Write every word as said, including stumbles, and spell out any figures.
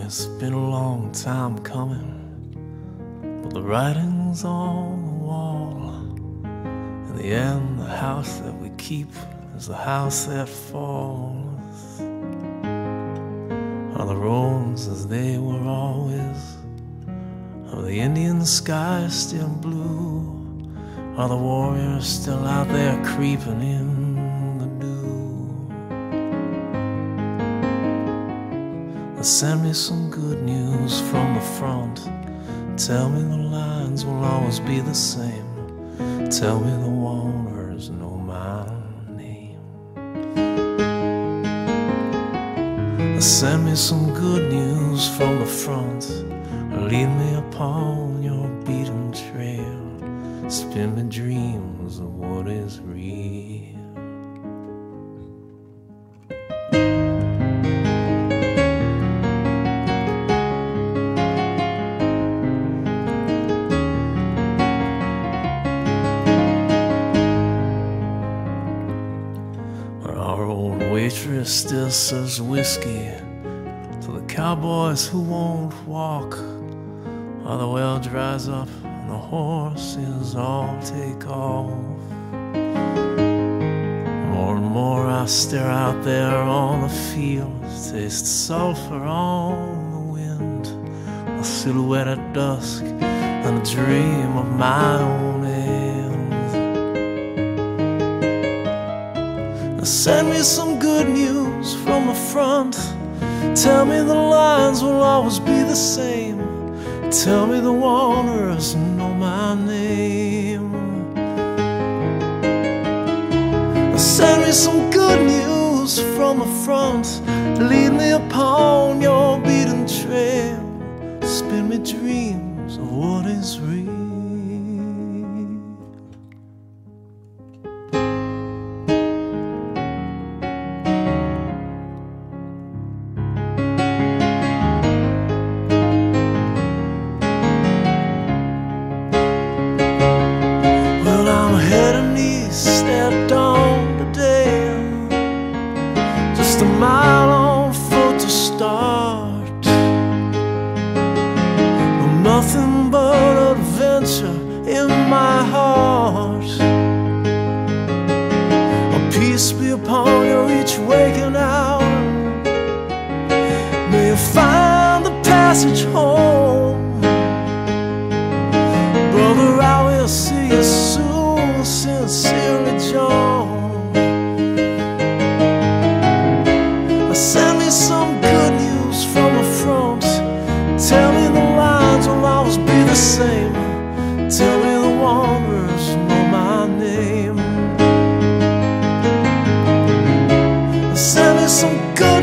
it's been a long time coming, but the writing's on the wall. In the end, the house that we keep is the house that falls. Are the roads as they were always? Are the Indian skies still blue? Are the warriors still out there creeping in the dew? Send me some good news from the front. Tell me the lines will always be the same. Tell me the wanderers know my name. Send me some good news from the front. Lead me upon your beaten trail. Spin me dreams of what is real. Our old waitress still serves whiskey to the cowboys who won't walk, while the well dries up and the horses all take off. More and more I stare out there on the fields, taste sulfur on the wind, a silhouette at dusk and a dream of my own end. Send me some good news from the front. Tell me the lines will always be the same. Tell me the wanderers know my name. Send me some good news from the front. Lead me upon your beaten trail. Spin me dreams of what is real. Heading east at dawn today, just a mile on foot to start, with nothing but adventure in my heart. A peace be upon you each waking hour. May you find the passage home. Brother, I will see you soon. Sincerely, John. Send me some good news from the front. Tell me the lines will always be the same. Tell me the wanderers know my name. Send me some good